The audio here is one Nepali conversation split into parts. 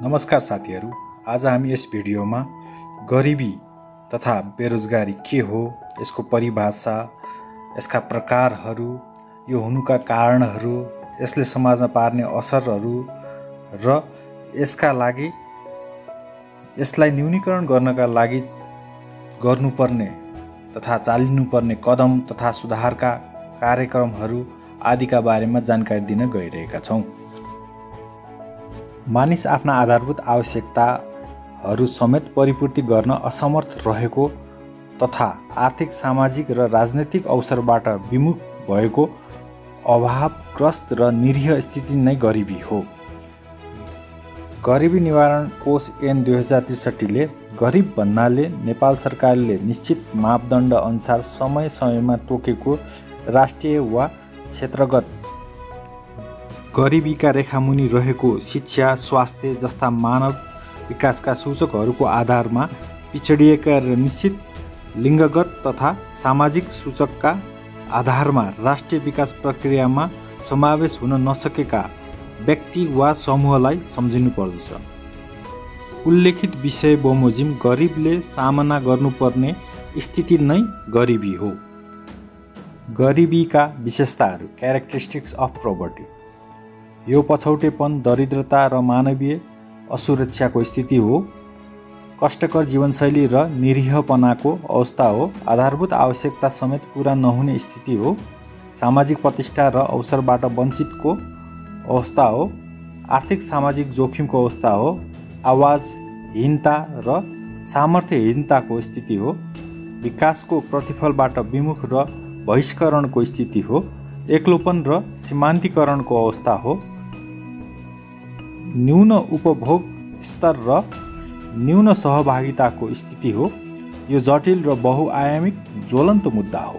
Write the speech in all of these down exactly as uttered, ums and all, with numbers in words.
नमस्कार साथीहरू, आज हामी यस भिडियोमा गरिबी तथा बेरोजगारी के हो, यसको परिभाषा, यसका प्रकारहरू, यो हुनुका कारणहरू, यसले समाजमा पार्ने असरहरू र यसका लागि यसलाई न्यूनीकरण गर्नका लागि गर्नुपर्ने तथा चालिनुपर्ने कदम तथा सुधारका कार्यक्रमहरू आदिका बारेमा जानकारी दिन गइरहेका छौँ। मानिस आफ्ना आधारभूत आवश्यकताहरू समेत परिपूर्ति गर्न असमर्थ रहेको तथा आर्थिक, सामाजिक र राजनैतिक अवसरबाट विमुख भएको अभावग्रस्त र निरीह स्थिति नै गरिबी हो। गरिबी निवारण कोष ऐन दुई हजार त्रिसठीले गरिब भन्नाले नेपाल सरकारले निश्चित मापदण्ड अनुसार समय समयमा तोकेको राष्ट्रिय वा क्षेत्रगत गरिबीका रेखामुनि रहेको शिक्षा, स्वास्थ्य जस्ता मानव विकासका सूचकहरूको आधारमा पिछडिएका र निश्चित लिङ्गगत तथा सामाजिक सूचकका आधारमा राष्ट्रिय विकास प्रक्रियामा समावेश हुन नसकेका व्यक्ति वा समूहलाई सम्झिनु पर्दछ। उल्लेखित विषय बमोजिम गरिबले सामना गर्नुपर्ने स्थिति नै गरिबी हो। गरिबीका विशेषताहरू, क्यारेक्टरिस्टिक्स अफ पोभर्टी। यो पछौटेपन, दरिद्रता र मानवीय असुरक्षाको स्थिति हो। कष्टकर जीवनशैली र निरीहपनाको अवस्था हो। आधारभूत आवश्यकता समेत पूरा नहुने स्थिति हो। सामाजिक प्रतिष्ठा र अवसरबाट वञ्चितको अवस्था हो। आर्थिक सामाजिक जोखिमको अवस्था हो। आवाजहीनता र सामर्थ्यहीनताको स्थिति हो। विकासको प्रतिफलबाट विमुख र बहिष्करणको स्थिति हो। एक्लोपन र सीमान्तीकरणको अवस्था हो। न्यून उपभोग स्तर र न्यून सहभागिताको स्थिति हो। यो जटिल र बहुआयामिक ज्वलन्त मुद्दा हो।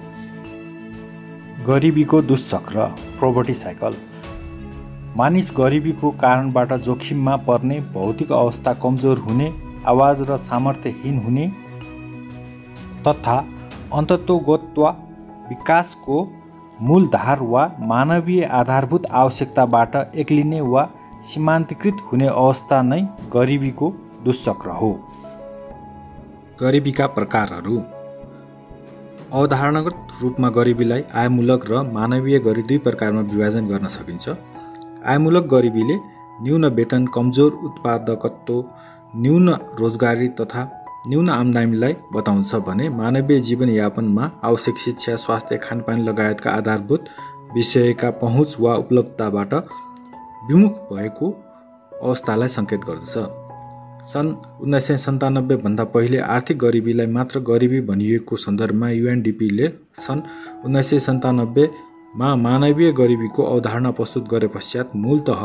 गरिबीको दुष्चक्र, पोभर्टी साइकल। मानिस गरिबीको कारणबाट जोखिममा पर्ने, भौतिक अवस्था कमजोर हुने, आवाज र सामर्थ्यहीन हुने तथा अन्ततोगत विकासको मूलधार वा मानवीय आधारभूत आवश्यकताबाट एक्लिने वा सीमान्तकृत हुने अवस्था नै गरिबीको दुष्चक्र हो। गरिबीका प्रकारहरू। अवधारणागत रूपमा गरिबीलाई आयमूलक र मानवीय गरी दुई प्रकारमा विभाजन गर्न सकिन्छ। आयमूलक गरिबीले न्यून वेतन, कमजोर उत्पादकत्व, न्यून रोजगारी तथा न्यून आम्दानीलाई बताउँछ भने मानवीय जीवनयापनमा आवश्यक शिक्षा, स्वास्थ्य, खानपान लगायतका आधारभूत विषयका पहुँच वा उपलब्धताबाट विमुख भएको अवस्थालाई सङ्केत गर्दछ। सन् उन्नाइस सय सन्तानब्बे भन्दा पहिले आर्थिक गरिबीलाई मात्र गरिबी भनिएको सन्दर्भमा युएनडिपीले सन् उन्नाइस सय सन्तानब्बेमा मानवीय गरिबीको अवधारणा प्रस्तुत गरे पश्चात मूलतः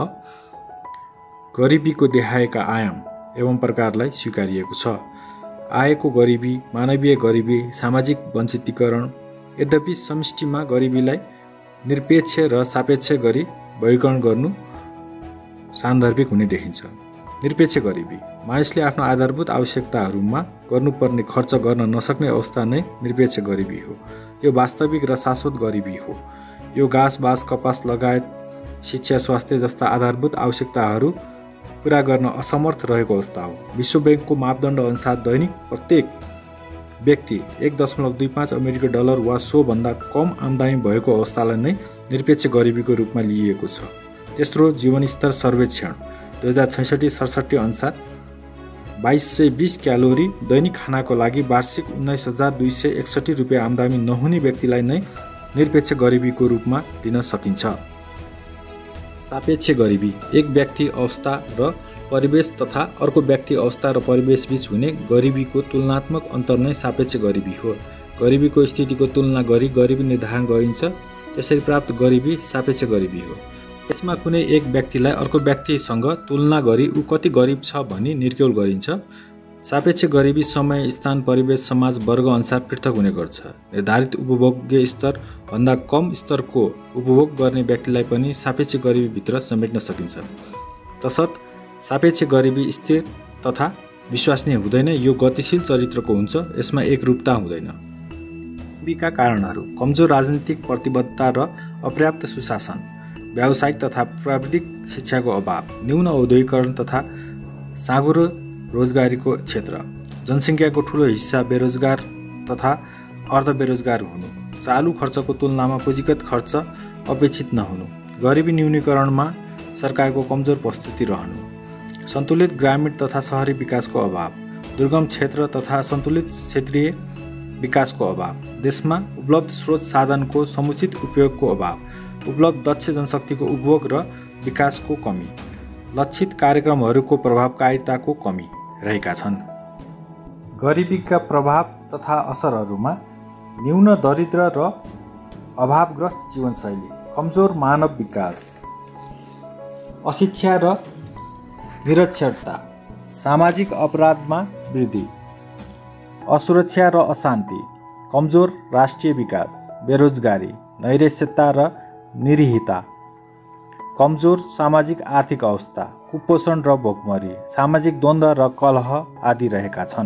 गरिबीको देखाएका आयाम एवं प्रकारलाई स्वीकारिएको छ। आएको गरिबी, मानवीय गरिबी, सामाजिक वञ्चितीकरण। यद्यपि समष्टिमा गरिबीलाई निरपेक्ष र सापेक्ष गरी वर्गीकरण गर्नु सान्दर्भिक हुने देखिन्छ। निरपेक्ष गरिबी, मानिसले आफ्नो आधारभूत आवश्यकताहरूमा गर्नुपर्ने खर्च गर्न नसक्ने अवस्था नै निरपेक्ष गरिबी हो। यो वास्तविक र शाश्वत गरिबी हो। यो घाँस, बाँस, कपास लगायत शिक्षा, स्वास्थ्य जस्ता आधारभूत आवश्यकताहरू पुरा गर्न असमर्थ रहेको अवस्था हो। विश्व ब्याङ्कको मापदण्ड अनुसार दैनिक प्रत्येक व्यक्ति एक दशमलव दुई पाँच अमेरिकी डलर वा सोभन्दा कम आम्दानी भएको अवस्थालाई नै निरपेक्ष गरिबीको रूपमा लिइएको छ। तेस्रो जीवनस्तर सर्वेक्षण दुई हजार छैसठी सडसठी अनुसार बाइस सय बिस क्यालोरी दैनिक खानाको लागि वार्षिक उन्नाइस हजार दुई सय एकसठी रुपियाँ आम्दानी नहुने व्यक्तिलाई नै निरपेक्ष गरिबीको रूपमा लिन सकिन्छ। सापेक्ष गरिबी, एक व्यक्ति अवस्था र परिवेश तथा अर्को व्यक्ति अवस्था र परिवेश बीच हुने गरिबीको तुलनात्मक अन्तर नै सापेक्ष गरिबी हो। गरिबीको स्थितिको तुलना गरी गरिबी निर्धारण गरिन्छ। त्यसरी प्राप्त गरिबी सापेक्ष गरिबी हो। यसमा कुनै एक व्यक्तिलाई अर्को व्यक्तिसँग तुलना गरी ऊ कति गरिब छ भनी निर्क्यौल गरिन्छ। सापेक्ष गरिबी समय, स्थान, परिवेश, समाज, वर्ग अनुसार पृथक हुने गर्छ। निर्धारित उपभोग्य स्तर भन्दा कम स्तरको उपभोग गर्ने व्यक्तिलाई पनि सापेक्ष गरिबीभित्र समेट्न सकिन्छ। तसर्थ सापेक्ष गरिबी स्थिर तथा विश्वसनीय हुँदैन। यो गतिशील चरित्रको हुन्छ। यसमा एकरूपता हुँदैन। गरिबीका कारणहरू। कमजोर राजनीतिक प्रतिबद्धता र अपर्याप्त सुशासन, व्यावसायिक तथा प्राविधिक शिक्षाको अभाव, न्यून औद्योगिकरण तथा साँघुरो रोजगारीको क्षेत्र, जनसङ्ख्याको ठुलो हिस्सा बेरोजगार तथा अर्धबेरोजगार हुनु, चालु खर्चको तुलनामा पुँजीगत खर्च अपेक्षित नहुनु, गरिबी न्यूनीकरणमा सरकारको कमजोर प्रस्तुति रहनु, सन्तुलित ग्रामीण तथा शहरी विकासको अभाव, दुर्गम क्षेत्र तथा सन्तुलित क्षेत्रीय विकासको अभाव, देशमा उपलब्ध स्रोत साधनको समुचित उपयोगको अभाव, उपलब्ध दक्ष जनशक्तिको उपभोग र विकासको कमी, लक्षित कार्यक्रमहरूको प्रभावकारिताको कमी रहेका छन्। गरिबीका प्रभाव तथा असरहरूमा न्यून दरिद्र र अभावग्रस्त जीवनशैली, कमजोर मानव विकास, अशिक्षा र निरक्षरता, सामाजिक अपराधमा वृद्धि, असुरक्षा र अशान्ति, कमजोर राष्ट्रिय विकास, बेरोजगारी, नैराश्यता र निरीहता, कमजोर सामाजिक आर्थिक अवस्था, कुपोषण र भोकमरी, सामाजिक द्वन्द्व र कलह आदि रहेका छन्।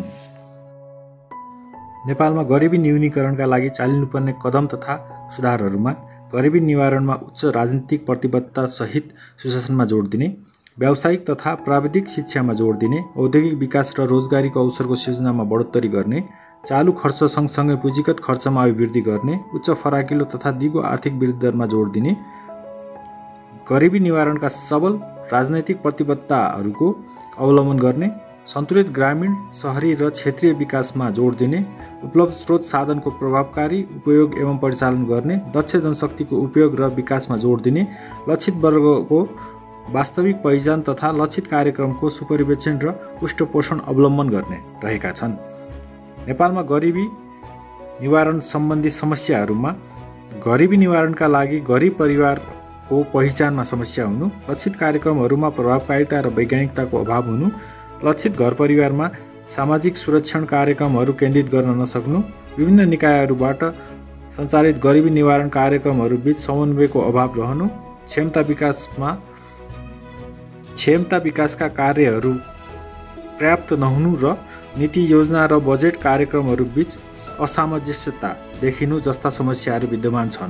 नेपालमा गरिबी न्यूनीकरणका लागि चालिनुपर्ने कदम तथा सुधारहरूमा गरिबी निवारणमा उच्च राजनीतिक प्रतिबद्धता सहित सुशासनमा जोड दिने, व्यावसायिक तथा प्राविधिक शिक्षामा जोड दिने, औद्योगिक विकास र रोजगारीको अवसरको सृजनामा बढोत्तरी गर्ने, चालु खर्च सँगसँगै पुँजीगत खर्चमा अभिवृद्धि गर्ने, उच्च फराकिलो तथा दिगो आर्थिक वृद्धि दरमा जोड दिने, गरिबी निवारणका सबल राजनैतिक प्रतिबद्धताहरूको अवलम्बन गर्ने, सन्तुलित ग्रामीण, शहरी र क्षेत्रीय विकासमा जोड दिने, उपलब्ध स्रोत साधनको प्रभावकारी उपयोग एवं परिचालन गर्ने, दक्ष जनशक्तिको उपयोग र विकासमा जोड दिने, लक्षित वर्गको वास्तविक पहिचान तथा लक्षित कार्यक्रमको सुपरिवेक्षण र पुष्टपोषण अवलम्बन गर्ने रहेका छन्। नेपालमा गरिबी निवारण सम्बन्धी समस्याहरूमा गरिबी निवारणका लागि गरिब परिवारको पहिचानमा समस्या हुनु, लक्षित कार्यक्रमहरूमा प्रभावकारिता र वैज्ञानिकताको अभाव हुनु, लक्षित घर परिवारमा सामाजिक सुरक्षण कार्यक्रमहरू केन्द्रित गर्न नसक्नु, विभिन्न निकायहरूबाट सञ्चालित गरिबी निवारण कार्यक्रमहरू बीच समन्वयको अभाव रहनु, क्षमता विकासमा क्षमता विकासका कार्यहरू पर्याप्त नहुनु र नीति योजना र बजेट कार्यक्रमहरू बीच असामञ्जस्यता देखिनु जस्ता समस्याहरू विद्यमान छन्।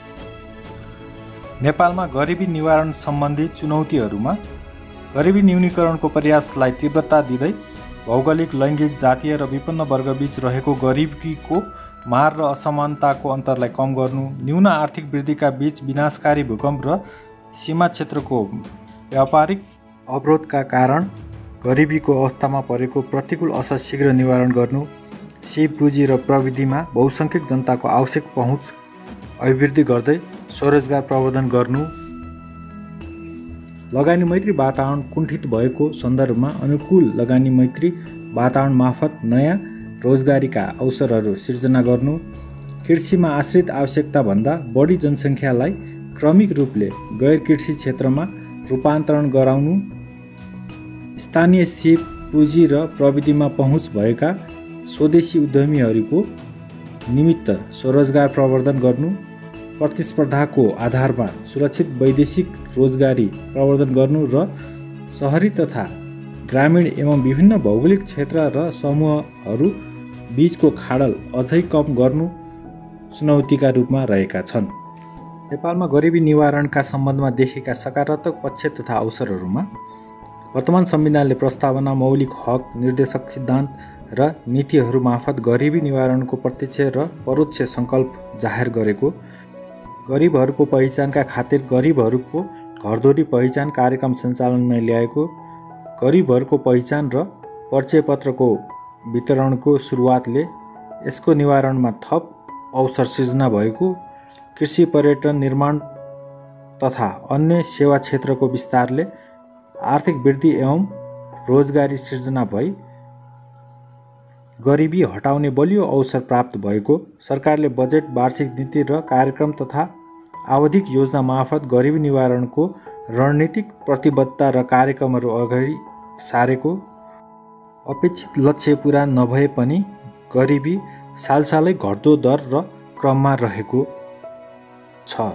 नेपालमा गरिबी निवारण सम्बन्धी चुनौतीहरूमा गरिबी न्यूनीकरणको प्रयासलाई तीव्रता दिँदै भौगोलिक, लैङ्गिक, जातीय र विपन्न वर्गबीच रहेको गरिबीको मार र असमानताको अन्तरलाई कम गर्नु, न्यून आर्थिक वृद्धिका बीच विनाशकारी भूकम्प र सीमा क्षेत्रको व्यापारिक अवरोधका कारण गरिबीको अवस्थामा परेको प्रतिकूल असर शीघ्र निवारण गर्नु, सिप पुँजी र प्रविधिमा बहुसङ्ख्यक जनताको आवश्यक पहुँच अभिवृद्धि गर्दै स्वरोजगार प्रवर्धन गर्नु, लगानी मैत्री वातावरण कुण्ठित भएको सन्दर्भमा अनुकूल लगानी मैत्री वातावरण मार्फत नयाँ रोजगारीका अवसरहरू सिर्जना गर्नु, कृषिमा आश्रित आवश्यकताभन्दा बढी जनसङ्ख्यालाई क्रमिक रूपले गैर कृषि क्षेत्रमा रूपान्तरण गराउनु, स्थानीय सिप पुँजी र प्रविधिमा पहुँच भएका स्वदेशी उद्यमीहरूको निमित्त स्वरोजगार प्रवर्धन गर्नु, प्रतिस्पर्धाको आधारमा सुरक्षित वैदेशिक रोजगारी प्रवर्धन गर्नु र शहरी तथा ग्रामीण एवं विभिन्न भौगोलिक क्षेत्र र समूहहरू बीचको खाडल अझै कम गर्नु चुनौतीका रूपमा रहेका छन्। नेपालमा गरिबी निवारणका सम्बन्धमा देखेका सकारात्मक पक्ष तथा अवसरहरूमा वर्तमान संविधानले प्रस्तावना, मौलिक हक, निर्देशक सिद्धान्त र नीतिहरू मार्फत गरिबी निवारणको प्रत्यक्ष र परोक्ष सङ्कल्प जाहेर गरेको, गरिबहरूको पहिचानका खातिर गरिबहरूको घरधुरी पहिचान कार्यक्रम सञ्चालनमा ल्याएको, गरिबहरूको पहिचान र परिचयपत्रको वितरणको सुरुवातले यसको निवारणमा थप अवसर सृजना भएको, कृषि, पर्यटन, निर्माण तथा अन्य सेवा क्षेत्रको विस्तारले आर्थिक वृद्धि एवं रोजगारी सृजना भई गरिबी हटाउने बलियो अवसर प्राप्त भएको, सरकारले बजेट, वार्षिक नीति र कार्यक्रम तथा आवधिक योजना मार्फत गरिबी निवारणको रणनीतिक प्रतिबद्धता र कार्यक्रमहरू अगाडि सारेको, अपेक्षित लक्ष्य पुरा नभए पनि गरिबी सालसालै घट्दो दर र क्रममा रहेको छ।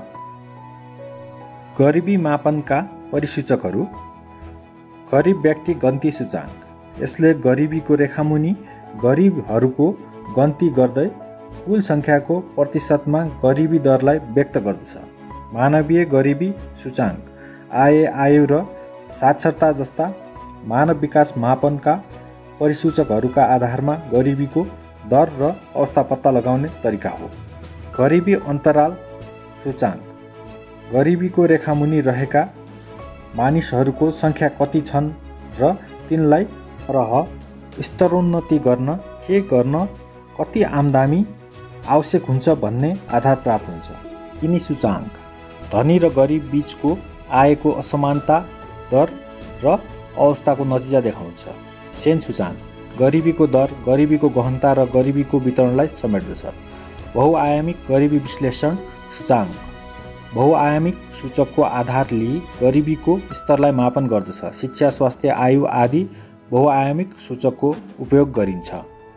गरिबी मापनका परिसूचकहरू। गरिब व्यक्ति गन्ती सूचाङ्क। यसले गरिबीको रेखामुनि गरिबहरूको गन्ती गर्दै कुल सङ्ख्याको प्रतिशतमा गरिबी दरलाई व्यक्त गर्दछ। मानवीय गरिबी सूचाङ्क आय, आयु र साक्षरता जस्ता मानव विकास मापनका परिसूचकहरूका आधारमा गरिबीको दर र अवस्था पत्ता लगाउने तरिका हो। गरिबी अन्तराल सूचाङ्क गरिबीको रेखामुनि रहेका मानिसहरूको सङ्ख्या कति छन् र तिनलाई रह स्तरोन्नति गर्न के गर्न कति आम्दानी आवश्यक हुन्छ भन्ने आधार प्राप्त हुन्छ। यिनी सूचाङ्क धनी र गरिब बीचको आयको असमानता दर र अवस्थाको नतिजा देखाउँछ। सेन सूचाङ्क गरिबीको दर, गरिबीको गहनता र गरिबीको वितरणलाई समेट्दछ। बहुआयामिक गरिबी विश्लेषण सूचाङ्क बहुआयामिक सूचकको आधार लिई गरिबीको स्तरलाई मापन गर्दछ। शिक्षा, स्वास्थ्य, आयु आदि बहुआयामिक सूचकको उपयोग गरिन्छ।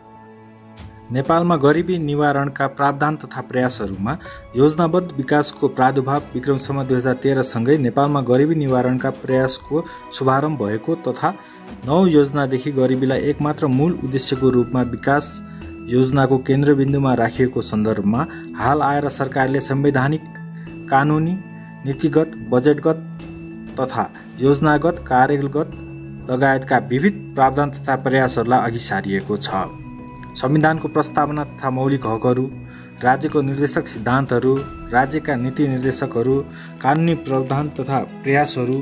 नेपालमा गरिबी निवारणका प्रावधान तथा प्रयासहरूमा योजनाबद्ध विकासको प्रादुर्भाव विक्रमसम्म दुई हजार तेह्रसँगै नेपालमा गरिबी निवारणका प्रयासको शुभारम्भ भएको तथा नौ योजनादेखि गरिबीलाई एकमात्र मूल उद्देश्यको रूपमा विकास योजनाको केन्द्रबिन्दुमा राखिएको सन्दर्भमा हाल आएर सरकारले संवैधानिक, कानुनी, नीतिगत, बजेटगत तथा योजनागत, कार्यगत लगायतका विविध प्रावधान तथा प्रयासहरूलाई अघि सारिएको छ। संविधानको प्रस्तावना तथा मौलिक हकहरू, राज्यको निर्देशक सिद्धान्तहरू, राज्यका नीति निर्देशकहरू, कानुनी प्रावधान तथा प्रयासहरू,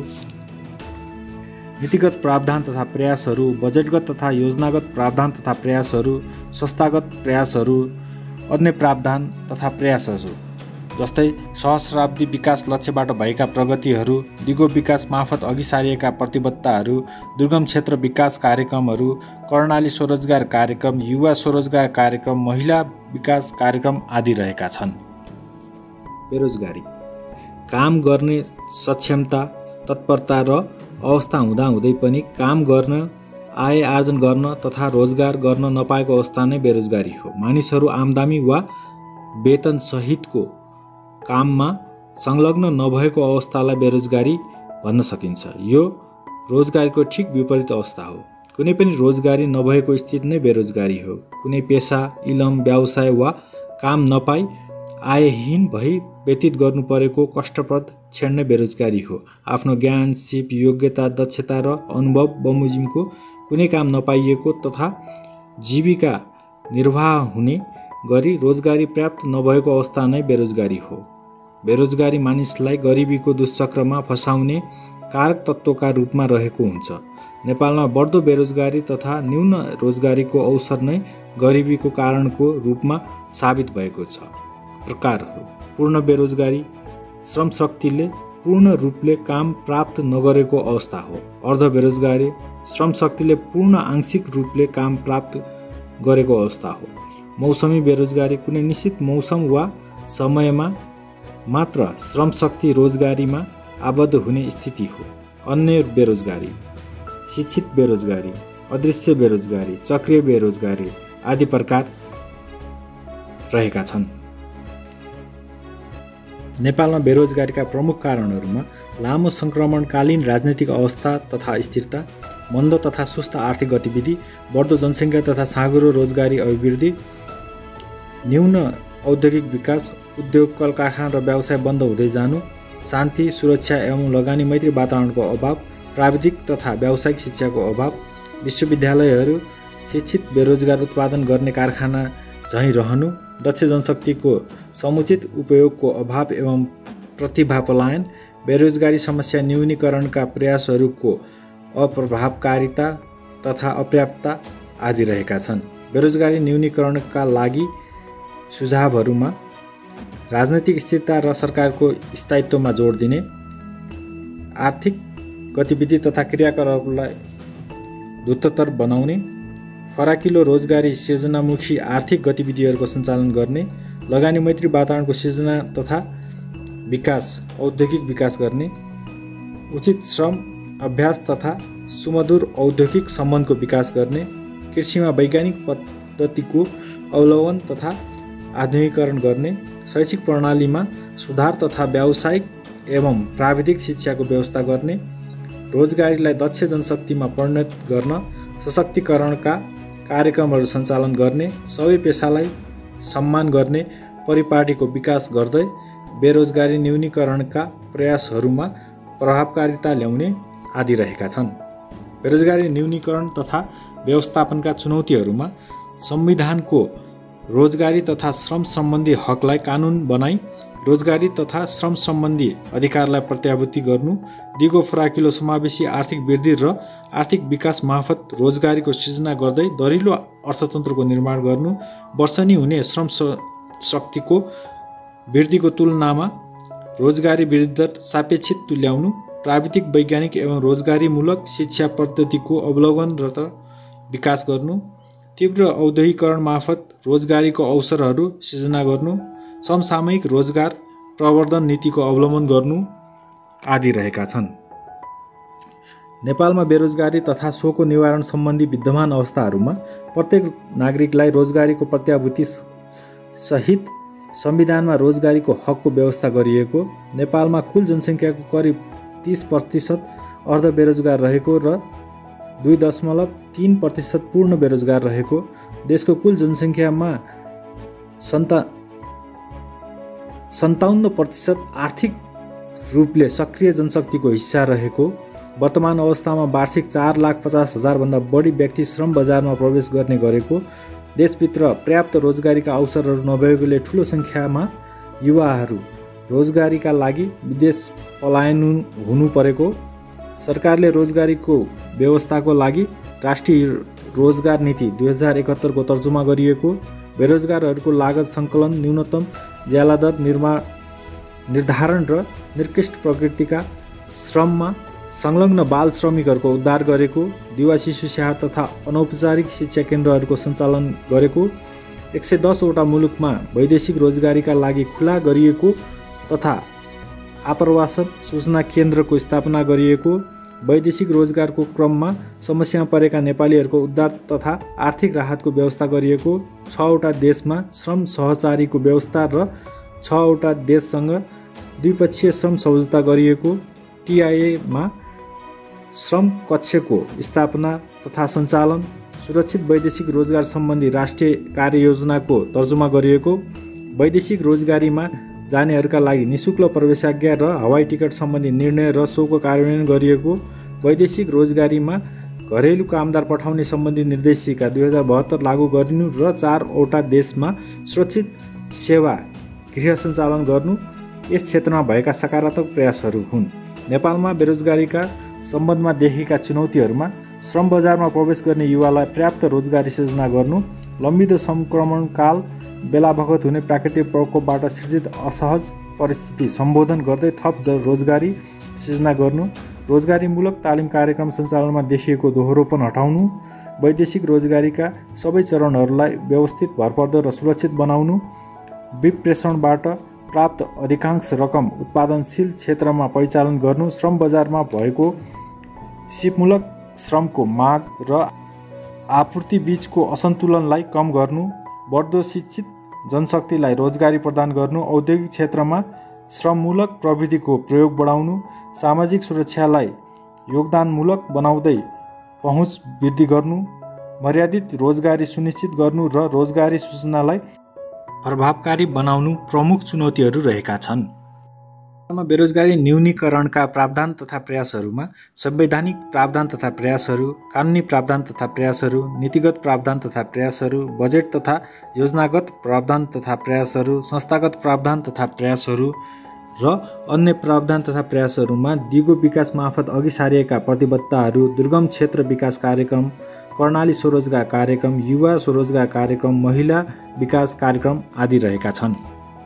नीतिगत प्रावधान तथा प्रयासहरू, बजेटगत तथा योजनागत प्रावधान तथा प्रयासहरू, संस्थागत प्रयासहरू, अन्य प्रावधान तथा प्रयासहरू जस्तै सहस्राब्दी विकास लक्ष्यबाट भएका प्रगतिहरू, दिगो विकास मार्फत अघि सारिएका प्रतिबद्धताहरू, दुर्गम क्षेत्र विकास कार्यक्रमहरू, कर्णाली स्वरोजगार कार्यक्रम, युवा स्वरोजगार कार्यक्रम, महिला विकास कार्यक्रम आदि रहेका छन्। बेरोजगारी काम गर्ने सक्षमता, तत्परता र अवस्था हुँदाहुँदै पनि काम गर्न, आय आर्जन गर्न तथा रोजगार गर्न नपाएको अवस्था नै बेरोजगारी हो। मानिसहरू आम्दानी वा वेतन सहितको काममा संलग्न नभएको अवस्थालाई बेरोजगारी भन्न सकिन्छ। यो रोजगारीको ठिक विपरीत अवस्था हो। कुनै पनि रोजगारी नभएको स्थिति नै बेरोजगारी हो। कुनै पेसा, इलम, व्यवसाय वा काम नपाई आयहीन भई व्यतीत गर्नु परेको कष्टप्रद क्षण नै बेरोजगारी हो। आफ्नो ज्ञान, सिप, योग्यता, दक्षता र अनुभव बमोजिमको कुनै काम नपाइएको तथा जीविका निर्वाह हुने गरी रोजगारी प्राप्त नभएको अवस्था नै बेरोजगारी हो। बेरोजगारी मानिसलाई गरिबीको दुष्चक्रमा फसाउने कारक तत्त्वका रूपमा रहेको हुन्छ। नेपालमा बढ्दो बेरोजगारी तथा न्यून रोजगारीको अवसर नै गरिबीको कारणको रूपमा साबित भएको छ। प्रकारहरू: पूर्ण बेरोजगारी श्रमशक्तिले पूर्ण रूपले काम प्राप्त नगरेको अवस्था हो। अर्ध बेरोजगारी श्रमशक्तिले पूर्ण आंशिक रूपले काम प्राप्त गरेको अवस्था हो। मौसमी बेरोजगारी कुनै निश्चित मौसम वा समयमा मात्र श्रमशक्ति रोजगारीमा आबद्ध हुने स्थिति हो। अन्य बेरोजगारी शिक्षित बेरोजगारी, अदृश्य बेरोजगारी, चक्रीय बेरोजगारी आदि प्रकार रहेका छन्। नेपालमा बेरोजगारीका प्रमुख कारणहरूमा लामो सङ्क्रमणकालीन राजनैतिक अवस्था तथा स्थिरता, मन्द तथा सुस्त आर्थिक गतिविधि, बढ्दो जनसङ्ख्या तथा साँघुरो रोजगारी अभिवृद्धि, न्यून औद्योगिक विकास, उद्योग, कल कारखाना र व्यवसाय बन्द हुँदै जानु, शान्ति, सुरक्षा एवं लगानी मैत्री वातावरणको अभाव, प्राविधिक तथा व्यावसायिक शिक्षाको अभाव, विश्वविद्यालयहरू शिक्षित बेरोजगार उत्पादन गर्ने कारखाना झैँ रहनु, दक्ष जनशक्तिको समुचित उपयोगको अभाव एवं प्रतिभा पलायन, बेरोजगारी समस्या न्यूनीकरणका प्रयासहरूको अप्रभावकारिता तथा अपर्याप्तता आदि रहेका छन्। बेरोजगारी न्यूनीकरणका लागि सुझावहरूमा राजनैतिक स्थिरता र सरकारको स्थायित्वमा जोड दिने, आर्थिक गतिविधि तथा क्रियाकलापलाई द्रुततर बनाउने, फराकिलो रोजगारी सृजनामुखी आर्थिक गतिविधिहरूको सञ्चालन गर्ने, लगानी मैत्री वातावरणको सृजना तथा विकास, औद्योगिक विकास गर्ने, उचित श्रम अभ्यास तथा सुमधुर औद्योगिक सम्बन्धको विकास गर्ने, कृषिमा वैज्ञानिक पद्धतिको अवलम्बन तथा आधुनिकीकरण गर्ने, शैक्षिक प्रणालीमा सुधार तथा व्यावसायिक एवं प्राविधिक शिक्षाको व्यवस्था गर्ने, रोजगारीलाई दक्ष जनशक्तिमा परिणत गर्न सशक्तिकरणका कार्यक्रमहरू सञ्चालन गर्ने, सबै पेसालाई सम्मान गर्ने परिपाटीको विकास गर्दै बेरोजगारी न्यूनीकरणका प्रयासहरूमा प्रभावकारिता ल्याउने आदि रहेका छन्। बेरोजगारी न्यूनीकरण तथा व्यवस्थापनका चुनौतीहरूमा संविधानको रोजगारी तथा श्रम सम्बन्धी हकलाई कानुन बनाई रोजगारी तथा श्रम सम्बन्धी अधिकारलाई प्रत्याभूति गर्नु, दिगो फराकिलो समावेशी आर्थिक वृद्धि र आर्थिक विकास मार्फत रोजगारीको सृजना गर्दै दरिलो अर्थतन्त्रको निर्माण गर्नु, वर्षनी हुने श्रम शक्तिको वृद्धिको तुलनामा रोजगारी वृद्धि दर सापेक्षित तुल्याउनु, प्राविधिक वैज्ञानिक एवं रोजगारीमूलक शिक्षा पद्धतिको अवलोकन र विकास गर्नु, तीव्र औद्योगिकरण मार्फत रोजगारीको अवसरहरू सृजना गर्नु, समसामयिक रोजगार प्रवर्धन नीतिको अवलम्बन गर्नु आदि रहेका छन्। नेपालमा बेरोजगारी तथा सोको निवारण सम्बन्धी विद्यमान अवस्थाहरूमा प्रत्येक नागरिकलाई रोजगारीको प्रत्याभूति सहित संविधानमा रोजगारीको हकको व्यवस्था गरिएको, नेपालमा कुल जनसङ्ख्याको करिब तीस प्रतिशत अर्ध बेरोजगार रहेको र दुई दशमलव तीन प्रतिशत पूर्ण बेरोजगार रहेको, देशको कुल जनसङ्ख्यामा सन्ता सन्ताउन्न प्रतिशत आर्थिक रूपले सक्रिय जनशक्तिको हिस्सा रहेको, वर्तमान अवस्थामा वार्षिक चार लाख पचास हजारभन्दा बढी व्यक्ति श्रम बजारमा प्रवेश गर्ने गरेको, देशभित्र पर्याप्त रोजगारीका अवसरहरू नभएकोले ठुलो सङ्ख्यामा युवाहरू रोजगारीका लागि विदेश पलायन हुनु परेको, सरकारले रोजगारीको व्यवस्थाको लागि राष्ट्रिय रोजगार नीति दुई हजार एकहत्तरको तर्जुमा गरिएको, बेरोजगारहरूको लागत सङ्कलन, न्यूनतम ज्यालादर निर्माण निर्धारण र निकृष्ट प्रकृतिका श्रममा संलग्न बाल श्रमिकहरूको उद्धार गरेको, दिवा शिशु स्याहार तथा अनौपचारिक शिक्षा केन्द्रहरूको सञ्चालन गरेको, एक सय दसवटा मुलुकमा वैदेशिक रोजगारीका लागि खुला गरिएको तथा आप्रवासन सूचना केन्द्रको स्थापना गरिएको, वैदेशिक रोजगारको क्रममा समस्यामा परेका नेपालीहरूको उद्धार तथा आर्थिक राहतको व्यवस्था गरिएको, छवटा देशमा श्रम सहचारीको व्यवस्था र छवटा देशसँग द्विपक्षीय श्रम सम्झौता गरिएको, टिआइएमा श्रम कक्षको स्थापना तथा सञ्चालन, सुरक्षित वैदेशिक रोजगार सम्बन्धी राष्ट्रिय कार्ययोजनाको तर्जुमा गरिएको, वैदेशिक रोजगारीमा जानेहरूका लागि निःशुल्क प्रवेशाज्ञा र हवाई टिकट सम्बन्धी निर्णय र सोको कार्यान्वयन गरिएको, वैदेशिक रोजगारीमा घरेलु कामदार पठाउने सम्बन्धी निर्देशिका दुई हजार बहत्तर लागू गरिनु र चारवटा देशमा सुरक्षित सेवा गृह सञ्चालन गर्नु यस क्षेत्रमा भएका सकारात्मक प्रयासहरू हुन्। नेपालमा बेरोजगारीका सम्बन्धमा देखिएका चुनौतीहरूमा श्रम बजारमा प्रवेश गर्ने युवालाई पर्याप्त रोजगारी सृजना गर्नु, लम्बिदो सङ्क्रमणकाल बेलाबखत हुने प्राकृतिक प्रकोपबाट सृजित असहज परिस्थिति सम्बोधन गर्दै थप रोजगारी सृजना गर्नु, रोजगारीमूलक तालिम कार्यक्रम सञ्चालनमा देखिएको दोहोरोपन हटाउनु, वैदेशिक रोजगारीका सबै चरणहरूलाई व्यवस्थित, भरपर्दो र सुरक्षित बनाउनु, विप्रेषणबाट प्राप्त अधिकांश रकम उत्पादनशील क्षेत्रमा परिचालन गर्नु, श्रम बजारमा भएको सिपमूलक श्रमको माग र आपूर्ति बीचको असन्तुलनलाई कम गर्नु, बढ्दो शिक्षित जनशक्तिलाई रोजगारी प्रदान गर्नु, औद्योगिक क्षेत्रमा श्रममूलक प्रविधिको प्रयोग बढाउनु, सामाजिक सुरक्षालाई योगदानमूलक बनाउँदै पहुँच वृद्धि गर्नु, मर्यादित रोजगारी सुनिश्चित गर्नु र रोजगारी सूचनालाई प्रभावकारी बनाउनु प्रमुख चुनौतीहरू रहेका छन्। बेरोजगारी न्यूनीकरणका प्रावधान तथा प्रयासहरूमा संवैधानिक प्रावधान तथा प्रयासहरू, कानुनी प्रावधान तथा प्रयासहरू, नीतिगत प्रावधान तथा प्रयासहरू, बजेट तथा योजनागत प्रावधान तथा प्रयासहरू, संस्थागत प्रावधान तथा प्रयासहरू र अन्य प्रावधान तथा प्रयासहरूमा दिगो विकास मार्फत अघि सारिएका प्रतिबद्धताहरू, दुर्गम क्षेत्र विकास कार्यक्रम, कर्णाली स्वरोजगार कार्यक्रम, युवा स्वरोजगार कार्यक्रम, महिला विकास कार्यक्रम आदि रहेका छन्।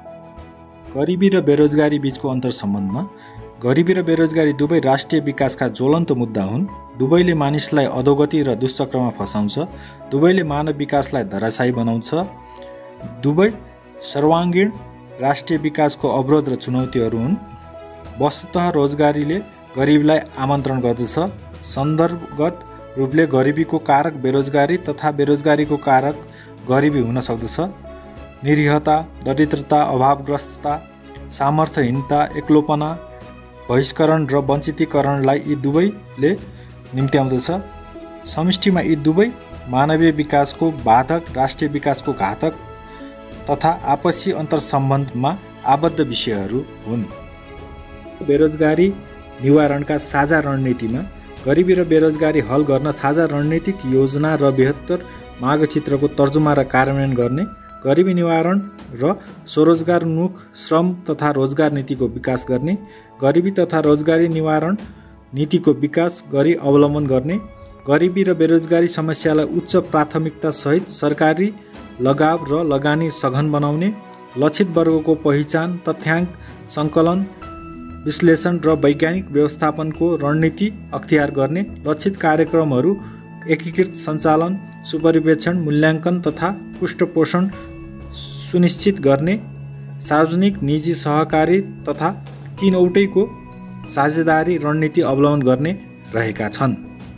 गरिबी र बेरोजगारी बीचको अन्तर सम्बन्धमा गरिबी र बेरोजगारी दुवै राष्ट्रिय विकासका ज्वलन्त मुद्दा हुन्। दुवैले मानिसलाई अधोगति र दुष्चक्रमा फसाउँछ, दुवैले मानव विकासलाई धराशायी बनाउँछ। दुवै सर्वाङ्गीण राष्ट्रिय विकासको अवरोध र चुनौतीहरू हुन्। वस्तुतः रोजगारीले गरिबीलाई आमन्त्रण गर्दछ। सन्दर्भगत रूपले गरिबीको कारक बेरोजगारी तथा बेरोजगारीको कारक गरिबी हुन सक्दछ। निरीहता, दरिद्रता, अभावग्रस्तता, सामर्थ्यहीनता, एक्लोपना, बहिष्करण र वञ्चितीकरणलाई यी दुवैले निम्त्याउँदछ। समष्टिमा यी दुवै मानवीय विकासको बाधक, राष्ट्रिय विकासको घातक तथा आपसी अन्तर्सम्बन्धमा आबद्ध विषयहरू हुन्। बेरोजगारी निवारणका साझा रणनीतिमा गरिबी र बेरोजगारी हल गर्न साझा रणनीतिक योजना र बृहत्तर मार्गचित्रको तर्जुमा र कार्यान्वयन गर्ने, गरिबी निवारण र स्वरोजगारोन्मुख श्रम तथा रोजगार नीतिको विकास गर्ने, गरिबी तथा रोजगारी निवारण नीतिको विकास गरी अवलम्बन गर्ने, गरिबी र बेरोजगारी समस्यालाई उच्च प्राथमिकता सहित सरकारी लगाव र लगानी सघन बनाउने, लक्षित वर्गको पहिचान, तथ्याङ्क सङ्कलन, विश्लेषण र वैज्ञानिक व्यवस्थापनको रणनीति अख्तियार गर्ने, लक्षित कार्यक्रमहरू एकीकृत सञ्चालन, सुपरिवेक्षण, मूल्याङ्कन तथा पृष्ठपोषण सुनिश्चित गर्ने, सार्वजनिक निजी सहकारी तथा तीनवटैको साझेदारी रणनीति अवलम्बन गर्ने रहेका छन्।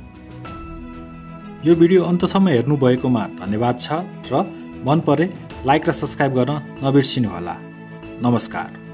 यो भिडियो अन्तसम्म हेर्नुभएकोमा धन्यवाद छ र मन परे लाइक र सब्स्क्राइब गर्न नबिर्सिनुहोला। नमस्कार।